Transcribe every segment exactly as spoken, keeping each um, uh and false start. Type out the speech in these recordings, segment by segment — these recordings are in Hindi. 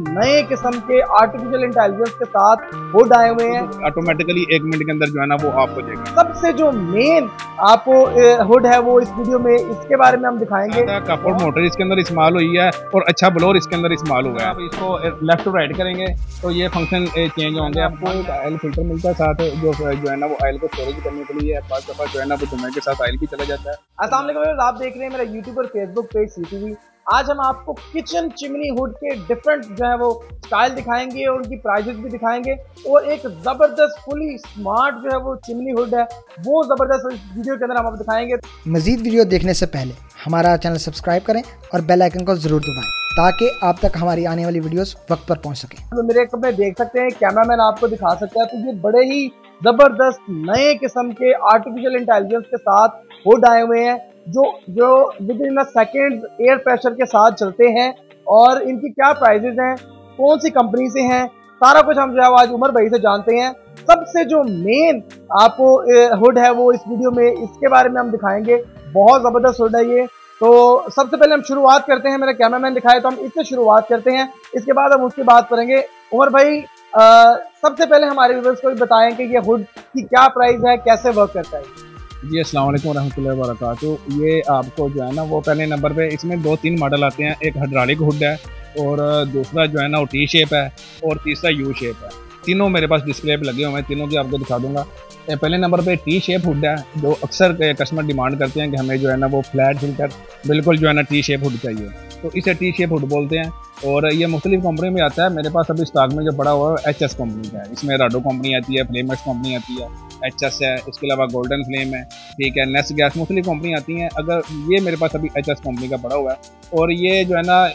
नए किस्म के आर्टिफिशियल इंटेलिजेंस के साथ हुड आए हुए हैं। ऑटोमेटिकली एक मिनट के अंदर जो है ना वो ऑफ हो जाएगा। सबसे जो मेन आपको हुड है वो इस वीडियो में इसके बारे में हम दिखाएंगे। कपल मोटर इसके अंदर इस्तेमाल हुई है और अच्छा ब्लोर इसके अंदर इस्तेमाल हुआ है। आप इसको लेफ्ट टू राइट करेंगे तो ये फंक्शन चेंज होंगे। आपको एक ऑयल फिल्टर मिलता है साथ, जो जो है ना वो ऑयल को स्टोरेज करने के लिए पास दफा जो है ना वो धुएं के साथ ऑयल भी चला जाता है। अस्सलाम वालेकुम, आप देख रहे हैं मेरा यूट्यूब और फेसबुक पेज सीटीवी। आज हम आपको किचन चिमनी हुड के डिफरेंट जो है वो स्टाइल दिखाएंगे और उनकी प्राइसेस भी दिखाएंगे और एक जबरदस्त फुली स्मार्ट जो है वो चिमनी हुड है वो जबरदस्त वीडियो के अंदर हम आपको दिखाएंगे। मजीद वीडियो देखने से पहले हमारा चैनल सब्सक्राइब करें और बेल आइकन को जरूर दबाएं ताकि आप तक हमारी आने वाली वीडियोस वक्त पर पहुंच सके। तो मेरे कपड़े देख सकते हैं, कैमरामैन आपको दिखा सकता है। तो ये बड़े ही जबरदस्त नए किस्म के आर्टिफिशियल इंटेलिजेंस के साथ हुड आए हुए हैं जो जो within a second air pressure के साथ चलते हैं। और इनकी क्या प्राइसेस हैं, कौन सी कंपनी से हैं, सारा कुछ हम जो है आज उमर भाई से जानते हैं। सबसे जो मेन आपको हुड है वो इस वीडियो में इसके बारे में हम दिखाएंगे। बहुत ज़बरदस्त हुड है ये। तो सबसे पहले हम शुरुआत करते हैं, मेरा कैमरामैन दिखाए तो हम इससे शुरुआत करते हैं, इसके बाद हम उसकी बात करेंगे। उमर भाई आ, सबसे पहले हमारे व्यूअर्स को बताएं कि ये हुड की क्या प्राइस है, कैसे वर्क करता है। जी अस्सलाम वालेकुम रहमतुल्लाहि व बरकातुहू। ये आपको जो है ना वो पहले नंबर पे इसमें दो तीन मॉडल आते हैं। एक हाइड्रोलिक हुड है और दूसरा जो है ना वो टी शेप है और तीसरा यू शेप है। तीनों मेरे पास डिस्प्ले पे लगे हुए हैं, तीनों की आपको दिखा दूंगा। पहले नंबर पे टी शेप हुड है जो अक्सर कस्टमर डिमांड करते हैं कि हमें जो है ना वो फ्लैट फिल्टर बिल्कुल जो है ना टी शेप हुड चाहिए, तो इसे टी शेप हुड बोलते हैं। और ये मुख्तलिफ कंपनी में आता है। मेरे पास अभी स्टॉक में जो पड़ा हुआ है एच एस कंपनी का है। इसमें राडो कंपनी आती है, फ्लेमक्स कंपनी आती है, एच एस है, इसके अलावा गोल्डन फ्लेम है, ठीक है, नेस्ट गैस, मुख्तलिफ कंपनी आती हैं। अगर ये मेरे पास अभी एच एस कंपनी का पड़ा हुआ है और ये जो है ना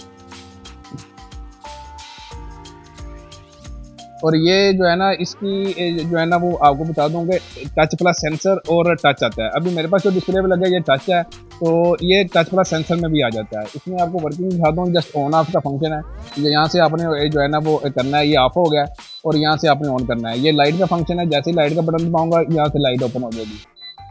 और ये जो है ना इसकी जो है ना वो आपको बता दूंगा टच प्लस सेंसर और टच आता है। अभी मेरे पास जो डिस्प्ले पे लगा है ये टच है, तो ये टच प्लस सेंसर में भी आ जाता है। इसमें आपको वर्किंग दिखा दूँ, जस्ट ऑन ऑफ का फंक्शन है। ये यहाँ से आपने जो है ना वो करना है, ये ऑफ हो गया और यहाँ से आपने ऑन करना है। ये लाइट का फंक्शन है, जैसे ही लाइट का बटन दबाऊंगा यहाँ से लाइट ओपन हो जाएगी।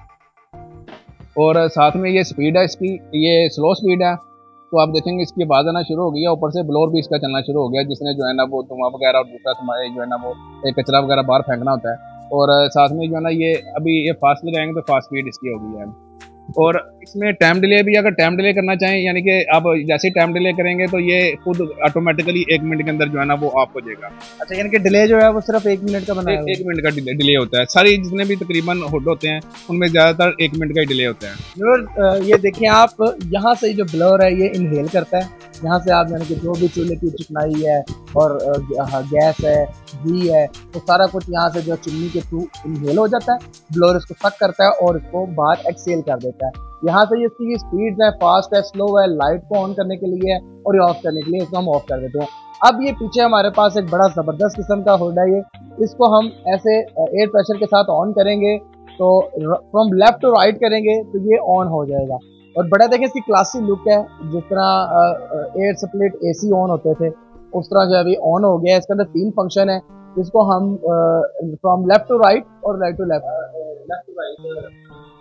और साथ में ये स्पीड है इसकी, ये स्लो स्पीड है। तो आप देखेंगे इसकी आवाज़ आना शुरू हो गई है, ऊपर से ब्लोर भी इसका चलना शुरू हो गया, जिसने जो है ना वो धुआं वगैरह और दूसरा जो है ना वो कचरा वगैरह बाहर फेंकना होता है। और साथ में जो है ना ये अभी ये फास्ट लगाएंगे तो फास्ट स्पीड इसकी हो गई है। और इसमें टाइम डिले भी, अगर टाइम डिले करना चाहें यानी कि आप जैसे ही टाइम डिले करेंगे तो ये खुद ऑटोमेटिकली एक मिनट के अंदर जो है ना वो ऑफ हो जाएगा। अच्छा, यानी कि डिले जो है वो सिर्फ एक मिनट का बना है। एक मिनट का डिले, डिले होता है। सारी जितने भी तकरीबन हुड होते हैं उनमें ज़्यादातर एक मिनट का ही डिले होता है। और ये देखिए आप यहाँ से जो ब्लोर है ये इनहेल करता है। यहाँ से आप यानी कि जो भी चूल्हे की चिकनाई है और गैस है, घी है, तो सारा कुछ यहाँ से जो चिमनी के थ्रू इनहेल हो जाता है। ब्लोर इसको सक करता है और इसको बाहर एक्सेल कर देता है। यहाँ से इसकी स्पीड है, फास्ट है, स्लो है, लाइट को ऑन करने के लिए है और ये ऑफ करने के लिए इसको हम ऑफ कर देते हैं। अब ये पीछे हमारे पास एक बड़ा ज़बरदस्त किस्म का हुड है। ये इसको हम ऐसे एयर प्रेशर के साथ ऑन करेंगे तो फ्रॉम लेफ्ट टू राइट करेंगे तो ये ऑन हो जाएगा। और बड़ा देखें इसकी क्लासी लुक है, जिस तरह एयर स्प्लिट एसी ऑन होते थे उस तरह जो अभी ऑन हो गया है। इसके अंदर तीन फंक्शन है जिसको हम फ्रॉम लेफ्ट टू राइट और right to left left to right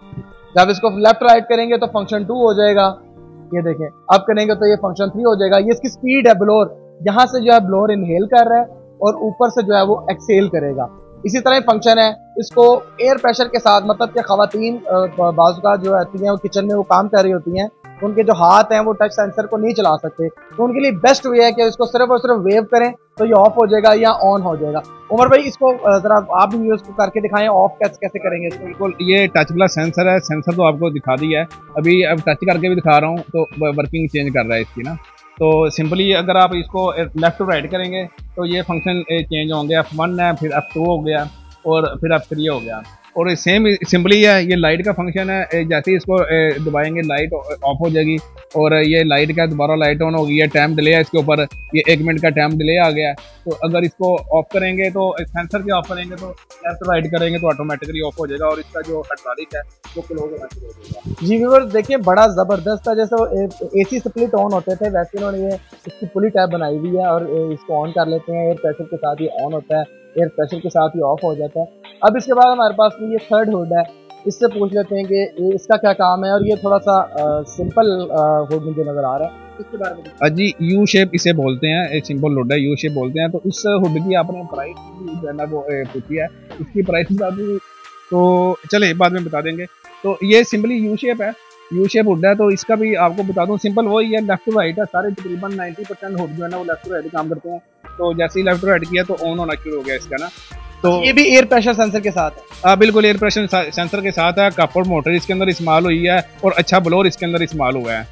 जब इसको लेफ्ट राइट करेंगे तो फंक्शन टू हो जाएगा। ये देखें, अब करेंगे तो ये फंक्शन थ्री हो जाएगा। ये इसकी स्पीड है ब्लोर, यहाँ से जो है ब्लोर इनहेल कर रहा है और ऊपर से जो है वो एक्सेल करेगा। इसी तरह फंक्शन है इसको एयर प्रेशर के साथ, मतलब कि खवातीन बाजू का जो आती हैं वो किचन में वो काम कर रही होती हैं, तो उनके जो हाथ हैं वो टच सेंसर को नहीं चला सकते, तो उनके लिए बेस्ट वे है कि इसको सिर्फ और सिर्फ वेव करें तो ये ऑफ हो जाएगा या ऑन हो जाएगा। उमर भाई इसको जरा आप भी यूज करके दिखाएं, ऑफ कैसे कैसे करेंगे इसको। बिल्कुल, ये टच प्लस सेंसर है, सेंसर तो आपको दिखा दिया है, अभी अब टच करके भी दिखा रहा हूँ तो वर्किंग चेंज कर रहा है इसकी ना। तो सिंपली अगर आप इसको लेफ्ट टू राइट करेंगे तो ये फंक्शन चेंज होंगे। एफ वन है, फिर एफ टू हो गया और फिर एफ थ्री हो गया। और सेम सिंपली है, ये लाइट का फंक्शन है। जैसे ही इसको दबाएंगे लाइट ऑफ हो जाएगी और ये लाइट का दोबारा लाइट ऑन हो गई है। टाइम डिले है इसके ऊपर, ये एक मिनट का टाइम डिले आ गया। तो अगर इसको ऑफ करेंगे तो सेंसर के ऑफ करेंगे तो लेफ्ट राइट करेंगे तो ऑटोमेटिकली ऑफ हो जाएगा और इसका जो हाइड्रोलिक है वो क्लोज होना शुरू हो जाएगा। जी व्यूअर्स देखिए, बड़ा ज़बरदस्त है। जैसे वो एसी स्प्लिट ऑन होते थे वैसे इन्होंने ये इसकी पुली टाइप बनाई हुई है और इसको ऑन कर लेते हैं। एयर प्रेशर के साथ ही ऑन होता है, एयर प्रेशर के साथ ही ऑफ हो जाता है। अब इसके बाद हमारे पास ये थर्ड हुड है इससे पूछ लेते हैं कि ये- इसका क्या काम है, और ये थोड़ा सा सिंपल हुड मुझे नज़र आ रहा है, इसके बारे में। अ, जी यू शेप इसे बोलते हैं, एक सिंपल हुड है, यू शेप बोलते हैं। तो इस हुड की आपने प्राइस जो है ना वो ए, पूछी है, इसकी प्राइस बता दी तो चले बाद में बता देंगे। तो ये सिंपली यू शेप है, यू शेप हुड है। तो इसका भी आपको बता दूं, सिंपल वही है, लेफ्ट टू राइट है। सारे तकरीबन नब्बे परसेंट हुड जो है ना वो लेफ्ट टू राइट काम करते हैं। तो जैसे ही लेफ्ट टू राइट किया तो ऑन होना शुरू हो गया इसका ना। तो ये भी एयर प्रेशर सेंसर के साथ है। आ, बिल्कुल एयर प्रेशर सेंसर के साथ है। कपड़ मोटर इसके अंदर इस्तेमाल हुई है और अच्छा ब्लोअर इसके अंदर इस्तेमाल हुआ है।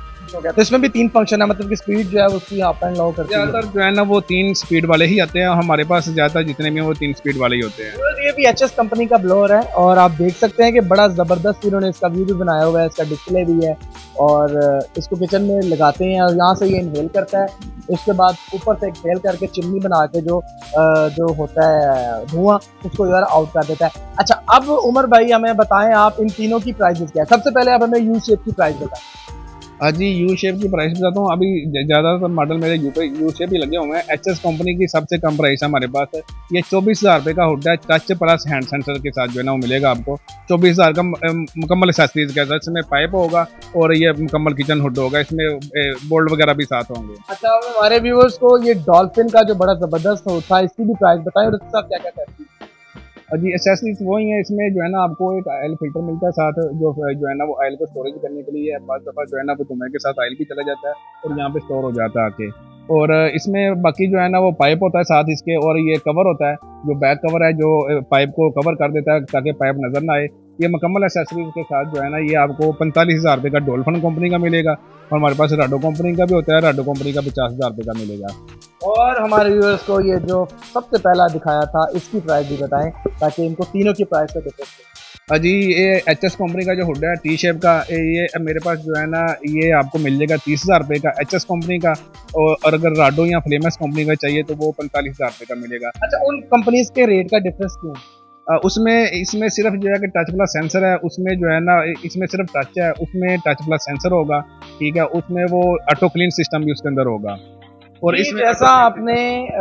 तो इसमें भी तीन फंक्शन है, मतलब कि स्पीड जो है उसकी अप एंड लो करती है। ज्यादातर जो है ना वो तीन स्पीड वाले ही आते हैं हमारे पास, ज्यादातर जितने भी हैं वो तीन स्पीड वाले ही होते हैं। और ये भी एच एस कंपनी का ब्लोअर है, और आप देख सकते हैं कि बड़ा ज़बरदस्त इन्होंने इसका व्यू भी बनाया हुआ है, इसका डिस्प्ले भी है, और इसको किचन में लगाते हैं और यहाँ से ये इनहेल करता है। उसके बाद ऊपर से एक्सहेल करके चिमनी बना के जो जो होता है धुआं, उसको यार आउट कर देता है। अच्छा, अब उमर भाई हमें बताएं आप इन तीनों की प्राइसेस क्या है। सबसे पहले आप हमें यू शेप की प्राइस बताएं। हाँ जी, यू शेप की प्राइस बताता हूँ। अभी ज़्यादातर मॉडल मेरे यू पे यू शेप ही लगे हुए हैं। एच एस कंपनी की सबसे कम प्राइस है हमारे पास है, ये चौबीस हज़ार रुपये का हुड है, टच प्लस हैंड सेंसर के साथ जो है ना वो मिलेगा आपको चौबीस हज़ार का मुकम्मल एक्सेसरीज के साथ। इसमें पाइप होगा और ये मुकम्मल किचन हुड होगा, इसमें बोल्ट वगैरह भी साथ होंगे। अच्छा, हमारे व्यूअर्स को ये डॉल्फिन का जो बड़ा ज़बरदस्त हुड था इसकी भी प्राइस बताएं, और इसके साथ क्या क्या करती है। जी एक्सेसरीज वही है, इसमें जो है ना आपको एक ऑयल फिल्टर मिलता है साथ, जो जो है ना वो ऑयल को स्टोरेज करने के लिए है। बाद दफ़ा जो है ना वो धुएं के साथ ऑयल भी चला जाता है और यहाँ पे स्टोर हो जाता है आके। और इसमें बाकी जो है ना वो पाइप होता है साथ इसके, और ये कवर होता है जो बैक कवर है जो पाइप को कवर कर देता है ताकि पाइप नजर ना आए। ये मुकम्मल एक्सेसरीज के साथ जो है ना ये आपको पैंतालीस हज़ार रुपये का डॉल्फिन कंपनी का मिलेगा, और हमारे पास राडो कंपनी का भी होता है, राडो कंपनी का पचास हज़ार रुपये का मिलेगा। और हमारे व्यूअर्स को ये जो सबसे पहला दिखाया था इसकी प्राइस भी बताएं, ताकि इनको तीनों की प्राइस का डिफरेंस। जी ये एच एस कंपनी का जो हुड है टी शेप का, ये मेरे पास जो है ना ये आपको मिल जाएगा तीस हज़ार रुपये का एच एस कंपनी का, और अगर राडो या फ्लेमस कंपनी का चाहिए तो वो पैंतालीस हज़ार रुपये का मिलेगा। अच्छा, उन कंपनीज के रेट का डिफरेंस क्यों? उसमें इसमें सिर्फ जो है कि टच प्लस सेंसर है, उसमें जो है ना इसमें सिर्फ टच है, उसमें टच प्लस सेंसर होगा, ठीक है, उसमें वो ऑटो क्लीन सिस्टम भी उसके अंदर होगा। और इसमें ऐसा आपने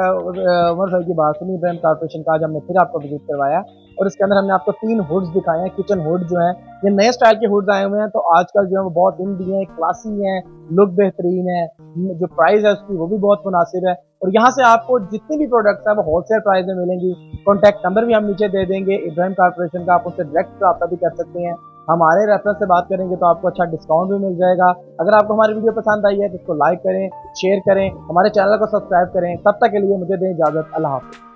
उमर भाई की बात सुनी, इब्राहिम कारपोरेशन का आज हमने फिर आपको विजिट करवाया, और इसके अंदर हमने आपको तीन हुड्स दिखाए हैं, किचन हुड जो है ये नए स्टाइल के हुड्स आए हुए हैं। तो आजकल जो है वो बहुत इंडी हैं, क्लासी हैं, लुक बेहतरीन है, जो प्राइस है उसकी वो भी बहुत मुनासिब है। और यहाँ से आपको जितनी भी प्रोडक्ट्स है वो होलसेल प्राइस में मिलेंगी। कॉन्टैक्ट नंबर भी हम नीचे दे देंगे इब्राहिम कारपोरेशन का, आप उससे डायरेक्ट रब्ता भी कर सकते हैं। हमारे रेफरेंस से बात करेंगे तो आपको अच्छा डिस्काउंट भी मिल जाएगा। अगर आपको हमारी वीडियो पसंद आई है तो इसको लाइक करें, शेयर करें, हमारे चैनल को सब्सक्राइब करें। तब तक के लिए मुझे दें इजाज़त। अल्लाह हाफ़िज़।